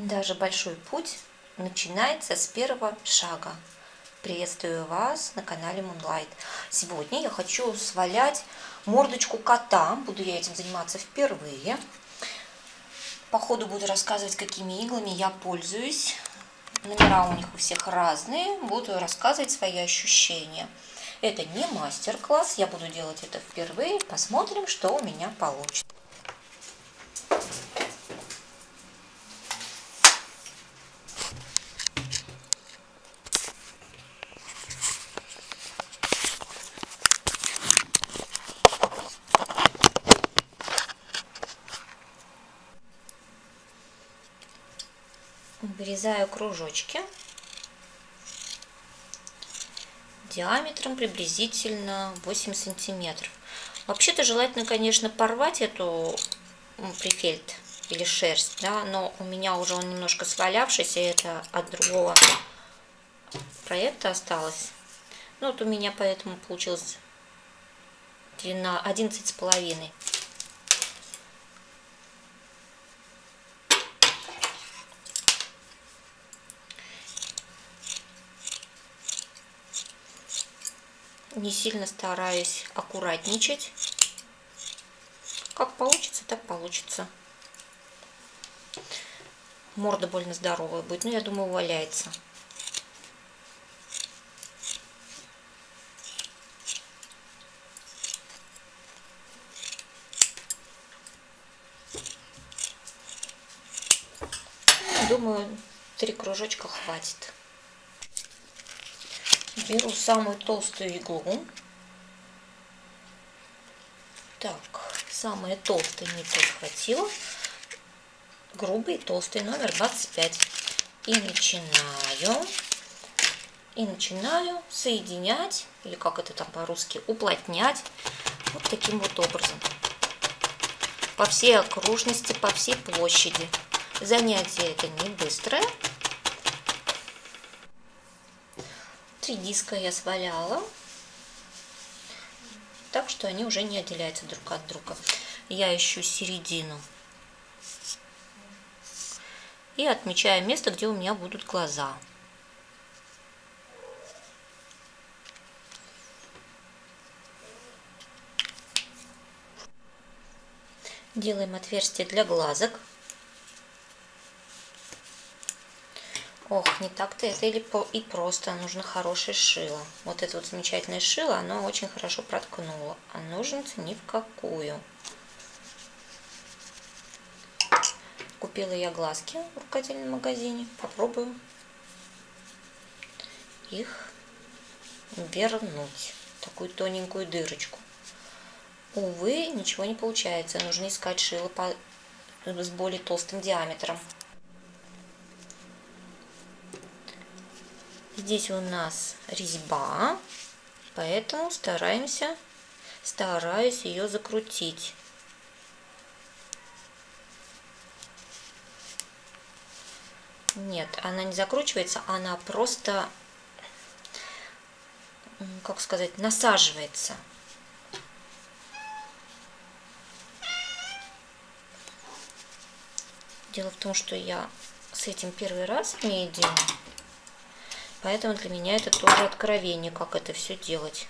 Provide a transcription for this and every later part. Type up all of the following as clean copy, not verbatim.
Даже большой путь начинается с первого шага. Приветствую вас на канале Moonlight. Сегодня я хочу свалять мордочку кота. Буду я этим заниматься впервые. По ходу буду рассказывать, какими иглами я пользуюсь. Номера у них у всех разные. Буду рассказывать свои ощущения. Это не мастер-класс, я буду делать это впервые. Посмотрим, что у меня получится. Вырезаю кружочки диаметром приблизительно 8 сантиметров. Вообще-то желательно, конечно, порвать эту прифельд или шерсть, да, но у меня уже он немножко свалявшийся, это от другого проекта осталось. Ну вот у меня поэтому получилось длина 11,5. Не сильно стараюсь аккуратничать. Как получится, так получится. Морда больно здоровая будет, но я думаю, валяется. Думаю, 3 кружочка хватит. Беру самую толстую иглу. Так, самая толстая нить хватило. Грубый, толстый, номер 25. И начинаю соединять, или как это там по-русски, уплотнять вот таким вот образом. По всей окружности, по всей площади. Занятие это не быстрое. 3 диска я сваляла, так что они уже не отделяются друг от друга. Я ищу середину и отмечаю место, где у меня будут глаза. Делаем отверстие для глазок. Ох, не так-то это и просто. Нужно хорошее шило. Вот это вот замечательное шило, оно очень хорошо проткнуло. А ножницы ни в какую. Купила я глазки в рукодельном магазине. Попробую их вернуть. Такую тоненькую дырочку. Увы, ничего не получается. Нужно искать шило с более толстым диаметром. Здесь у нас резьба, поэтому стараюсь ее закрутить. Нет, она не закручивается, она просто, как сказать, насаживается. Дело в том, что я с этим первый раз имею дело. Поэтому для меня это тоже откровение, как это все делать.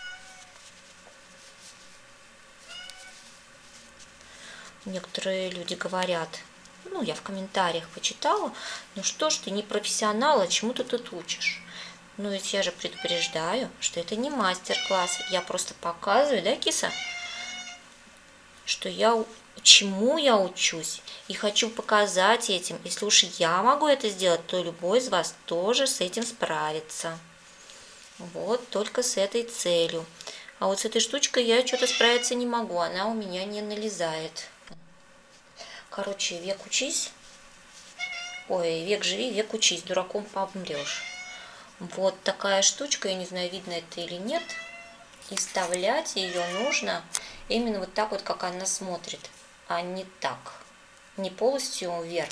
Некоторые люди говорят, ну, я в комментариях почитала, ну что ж ты не профессионал, а чему ты тут учишь? Ну, ведь я же предупреждаю, что это не мастер-класс. Я просто показываю, да, киса, что чему я учусь. И хочу показать этим. Если уж я могу это сделать, то любой из вас тоже с этим справится. Вот только с этой целью. А вот с этой штучкой я что-то справиться не могу. Она у меня не налезает. Короче, век учись. Ой, век живи, век учись. Дураком помрешь. Вот такая штучка. Я не знаю, видно это или нет. И вставлять ее нужно именно вот так вот, как она смотрит. А не так. Не полностью вверх.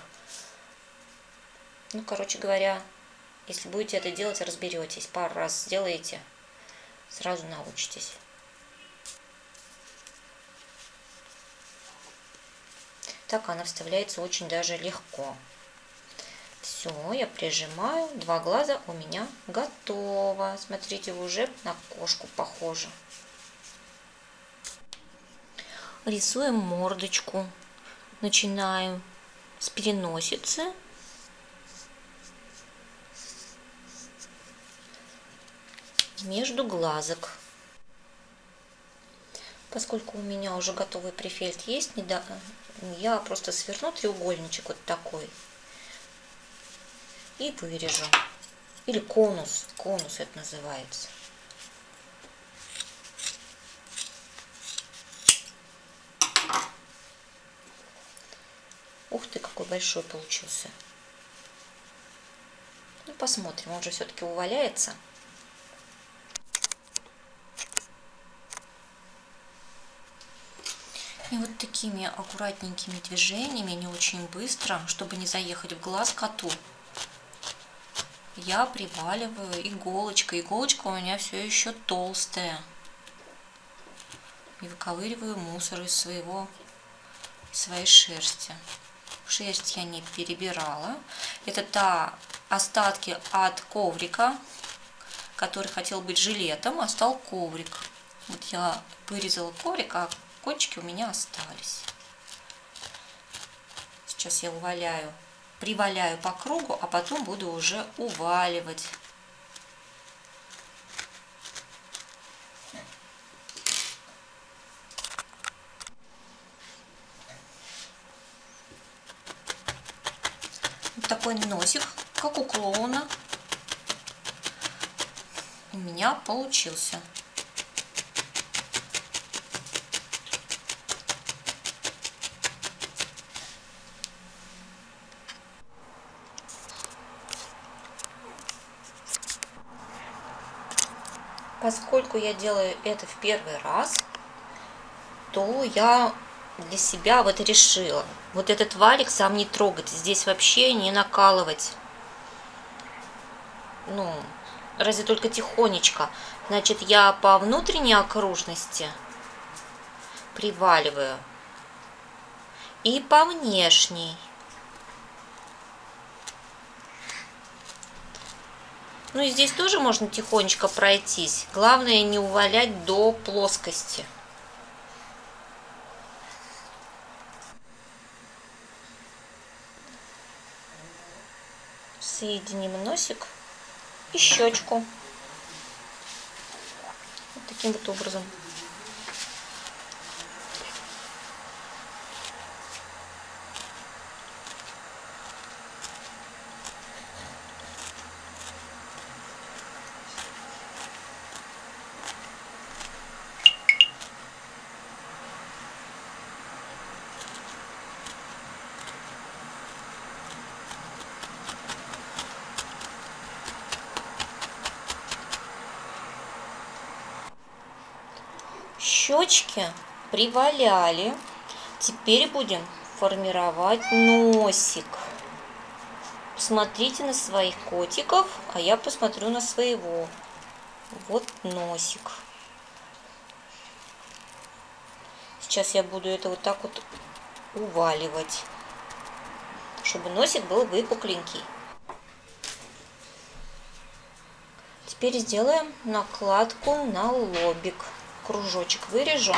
Ну, короче говоря, если будете это делать, разберетесь. Пару раз сделаете, сразу научитесь. Так она вставляется очень даже легко. Все, я прижимаю. 2 глаза у меня готово. Смотрите, уже на кошку похоже. Рисуем мордочку. Начинаем с переносицы. Между глазок. Поскольку у меня уже готовый префельд есть, я просто сверну треугольничек вот такой и вырежу. Или конус. Конус это называется. Ух ты, какой большой получился. Ну, посмотрим, он же все-таки уваляется. И вот такими аккуратненькими движениями, не очень быстро, чтобы не заехать в глаз коту, я приваливаю иголочкой. Иголочка у меня все еще толстая. И выковыриваю мусор из своей шерсти. Шерсть я не перебирала. Это остатки от коврика, который хотел быть жилетом, а стал коврик. Вот я вырезала коврик, а кончики у меня остались. Сейчас я приваляю по кругу, а потом буду уже уваливать. Вот такой носик, как у клоуна, у меня получился. Поскольку я делаю это в первый раз, то я для себя вот решила вот этот валик сам не трогать, здесь вообще не накалывать. Ну, разве только тихонечко. Значит, я по внутренней окружности приваливаю и по внешней. Ну и здесь тоже можно тихонечко пройтись. Главное не увалять до плоскости. Соединим носик и щечку. Вот таким вот образом. Щечки приваляли. Теперь будем формировать носик. Посмотрите на своих котиков, а я посмотрю на своего. Вот носик. Сейчас я буду это вот так вот уваливать, чтобы носик был выпукленький. Теперь сделаем накладку на лобик. Кружочек вырежу.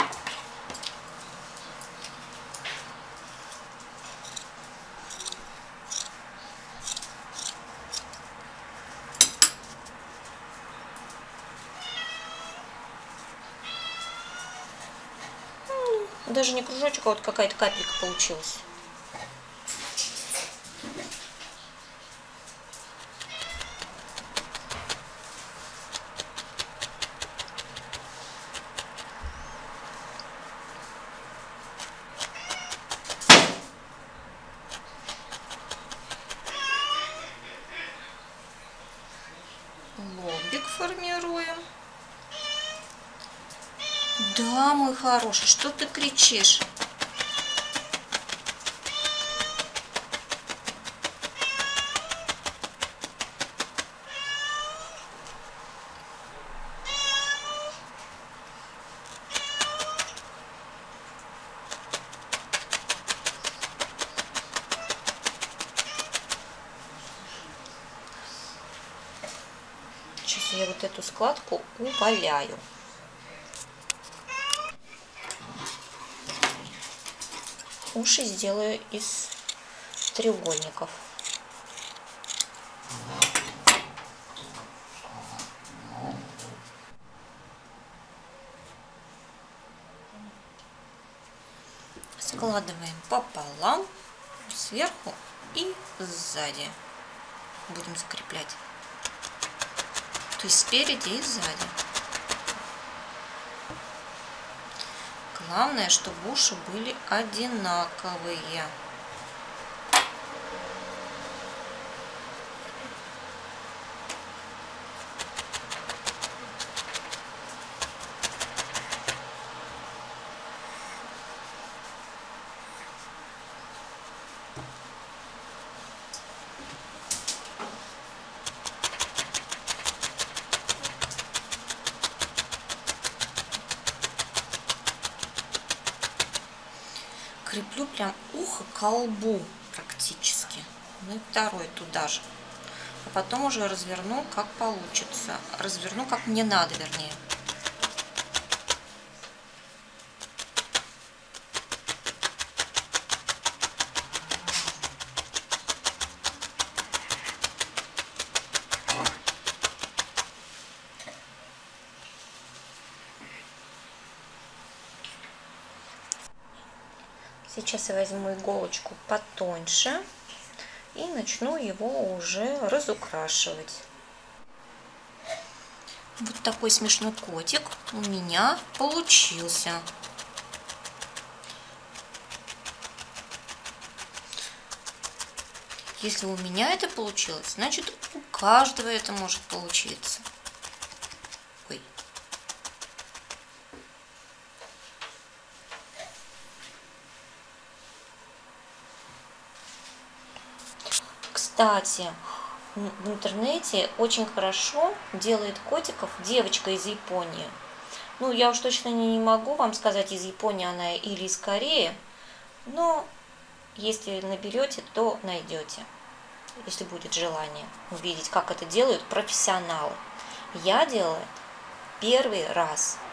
Даже не кружочек, а вот какая-то капелька получилась. Лобик формируем. Да, мой хороший, что ты кричишь? я вот эту складку удаляю. Уши сделаю из треугольников. Складываем пополам, сверху и сзади. Будем закреплять. То есть спереди и сзади. Главное, чтобы уши были одинаковые. Креплю прям ухо к колбу практически. Ну и второй туда же. А потом уже разверну, как получится. Разверну, как мне надо, вернее. Сейчас я возьму иголочку потоньше и начну его уже разукрашивать. Вот такой смешной котик у меня получился. Если у меня это получилось, значит у каждого это может получиться. Ой. Кстати, в интернете очень хорошо делает котиков девочка из Японии. Ну, я уж точно не могу вам сказать, из Японии она или из Кореи, но если наберете, то найдете, если будет желание увидеть, как это делают профессионалы. Я делаю первый раз.